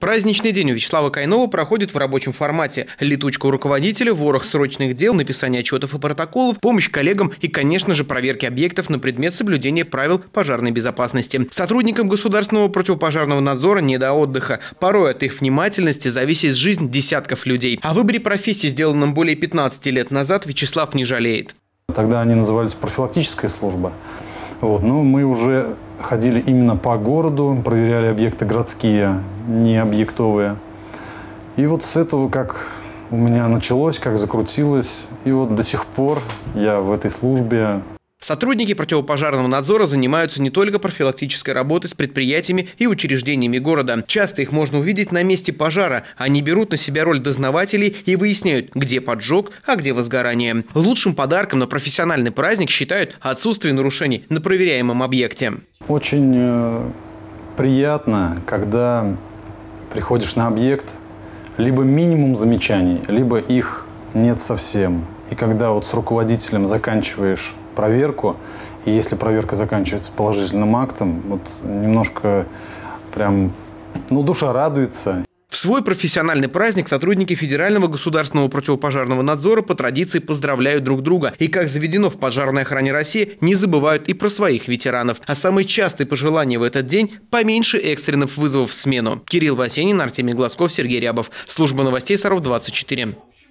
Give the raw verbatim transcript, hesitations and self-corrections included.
Праздничный день у Вячеслава Кайнова проходит в рабочем формате. Летучка у руководителя, ворох срочных дел, написание отчетов и протоколов, помощь коллегам и, конечно же, проверки объектов на предмет соблюдения правил пожарной безопасности. Сотрудникам государственного противопожарного надзора не до отдыха. Порой от их внимательности зависит жизнь десятков людей. О выборе профессии, сделанном более пятнадцати лет назад, Вячеслав не жалеет. Тогда они назывались профилактическая служба. Вот. Но мы уже ходили именно по городу, проверяли объекты городские, не объектовые. И вот с этого, как у меня началось, как закрутилось, и вот до сих пор я в этой службе. Сотрудники противопожарного надзора занимаются не только профилактической работой с предприятиями и учреждениями города. Часто их можно увидеть на месте пожара. Они берут на себя роль дознавателей и выясняют, где поджог, а где возгорание. Лучшим подарком на профессиональный праздник считают отсутствие нарушений на проверяемом объекте. Очень э, приятно, когда приходишь на объект, либо минимум замечаний, либо их нет совсем. И когда вот с руководителем заканчиваешь проверку, и если проверка заканчивается положительным актом, вот немножко прям, ну, душа радуется. В свой профессиональный праздник сотрудники Федерального государственного противопожарного надзора по традиции поздравляют друг друга. И, как заведено в пожарной охране России, не забывают и про своих ветеранов. А самые частые пожелания в этот день – поменьше экстренных вызовов в смену. Кирилл Васенин, Артемий Глазков, Сергей Рябов. Служба новостей Саров двадцать четыре.